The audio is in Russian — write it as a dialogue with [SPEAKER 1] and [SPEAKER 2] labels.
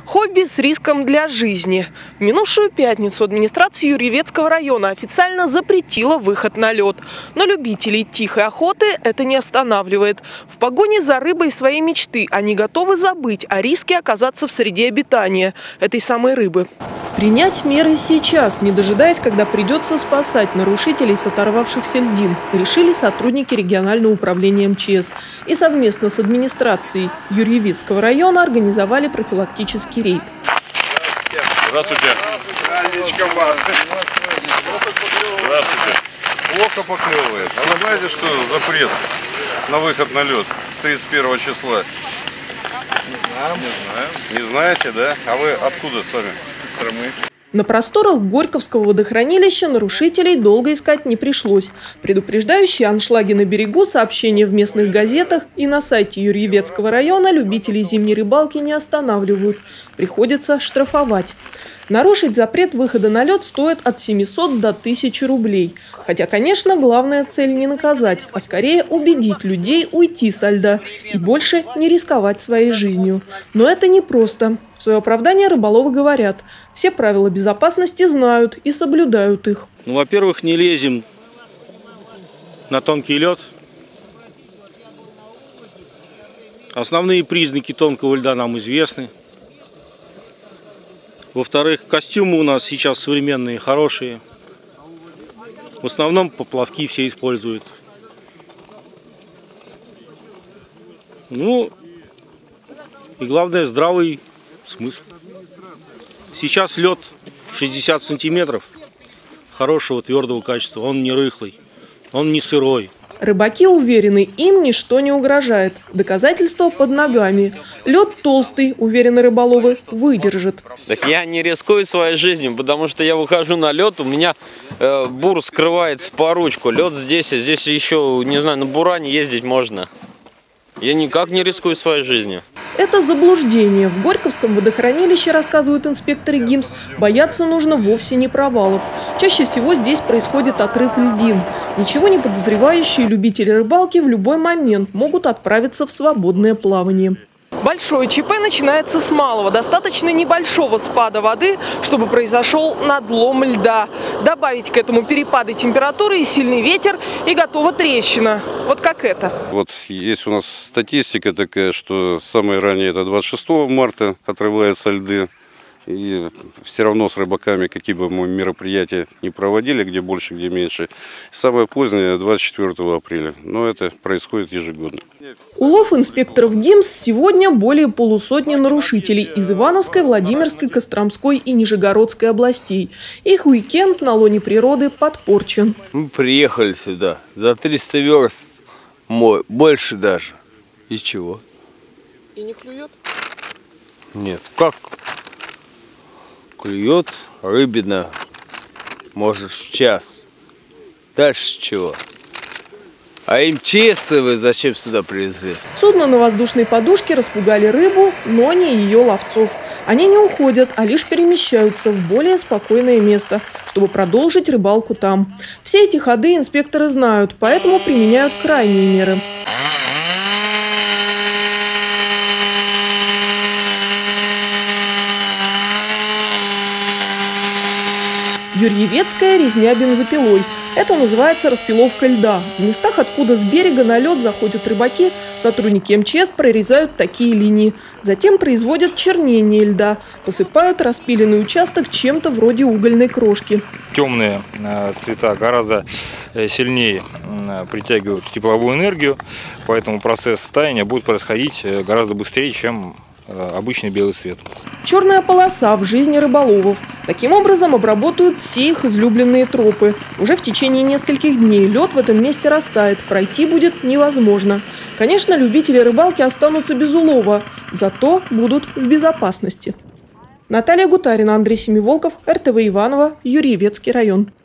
[SPEAKER 1] Хобби с риском для жизни. В минувшую пятницу администрация Юрьевецкого района официально запретила выход на лед. Но любителей тихой охоты это не останавливает. В погоне за рыбой своей мечты они готовы забыть о риске оказаться в среде обитания этой самой рыбы. Принять меры сейчас, не дожидаясь, когда придется спасать нарушителей с оторвавшихся льдин, решили сотрудники регионального управления МЧС. И совместно с администрацией Юрьевецкого района организовали профилактический рейд.
[SPEAKER 2] Здравствуйте.
[SPEAKER 3] Здравствуйте. Плохо поклевывает. А вы знаете, что запрет на выход на лед с 31 числа? Не знаете, да? А вы откуда сами? Из Костромы.
[SPEAKER 1] На просторах Горьковского водохранилища нарушителей долго искать не пришлось. Предупреждающие аншлаги на берегу, сообщения в местных газетах и на сайте Юрьевецкого района любителей зимней рыбалки не останавливают. Приходится штрафовать. Нарушить запрет выхода на лед стоит от 700 до 1000 рублей. Хотя, конечно, главная цель не наказать, а скорее убедить людей уйти со льда и больше не рисковать своей жизнью. Но это непросто. В свое оправдание рыболовы говорят, все правила безопасности знают и соблюдают их.
[SPEAKER 2] Во-первых, не лезем на тонкий лед. Основные признаки тонкого льда нам известны. Во-вторых, костюмы у нас сейчас современные, хорошие. В основном поплавки все используют. Ну, и главное, здравый смысл. Сейчас лед 60 сантиметров, хорошего твердого качества. Он не рыхлый, он не сырой.
[SPEAKER 1] Рыбаки уверены, им ничто не угрожает. Доказательства под ногами. Лед толстый, уверены рыболовы, выдержит.
[SPEAKER 4] Так я не рискую своей жизнью, потому что я выхожу на лед, у меня бур скрывается по ручку. Лед здесь, а здесь еще, не знаю, на буране ездить можно. Я никак не рискую своей жизнью.
[SPEAKER 1] Это заблуждение. В Горьковском водохранилище, рассказывают инспекторы ГИМС, бояться нужно вовсе не провалов. Чаще всего здесь происходит отрыв льдин. Ничего не подозревающие любители рыбалки в любой момент могут отправиться в свободное плавание. Большое ЧП начинается с малого, достаточно небольшого спада воды, чтобы произошел надлом льда. Добавить к этому перепады температуры и сильный ветер, и готова трещина. Вот как это.
[SPEAKER 3] Вот есть у нас статистика такая, что самое раннее это 26 марта отрываются льды. И все равно с рыбаками, какие бы мы мероприятия не проводили, где больше, где меньше. Самое позднее 24 апреля. Но это происходит ежегодно.
[SPEAKER 1] Улов инспекторов ГИМС сегодня более полусотни нарушителей из Ивановской, Владимирской, Костромской и Нижегородской областей. Их уикенд на лоне природы подпорчен.
[SPEAKER 5] Мы приехали сюда за 300 верст, больше даже. И чего?
[SPEAKER 1] И не клюет?
[SPEAKER 5] Нет, как? Клюет рыбина, может, в час. Дальше чего? А МЧС вы зачем сюда привезли?
[SPEAKER 1] Судно на воздушной подушке распугали рыбу, но не ее ловцов. Они не уходят, а лишь перемещаются в более спокойное место, чтобы продолжить рыбалку там. Все эти ходы инспекторы знают, поэтому применяют крайние меры. Юрьевецкая резня бензопилой. Это называется распиловка льда. В местах, откуда с берега на лед заходят рыбаки, сотрудники МЧС прорезают такие линии. Затем производят чернение льда. Посыпают распиленный участок чем-то вроде угольной крошки.
[SPEAKER 6] Темные цвета гораздо сильнее притягивают тепловую энергию, поэтому процесс таяния будет происходить гораздо быстрее, чем обычный белый цвет.
[SPEAKER 1] Черная полоса в жизни рыболовов. Таким образом обработают все их излюбленные тропы. Уже в течение нескольких дней лед в этом месте растает, пройти будет невозможно. Конечно, любители рыбалки останутся без улова, зато будут в безопасности. Наталья Гутарина, Андрей Семиволков, РТВ Иваново, Юрьевецкий район.